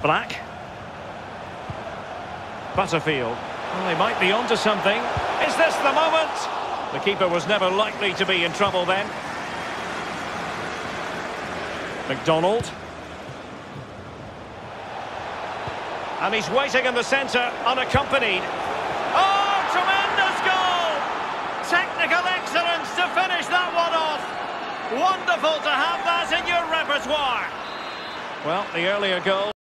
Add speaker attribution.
Speaker 1: Black. Butterfield. Well, they might be onto something. Is this the moment? The keeper was never likely to be in trouble then. McDonald. And he's waiting in the centre, unaccompanied. Oh, tremendous goal! Technical excellence to finish that one off. Wonderful to have that in your repertoire. Well, the earlier goal...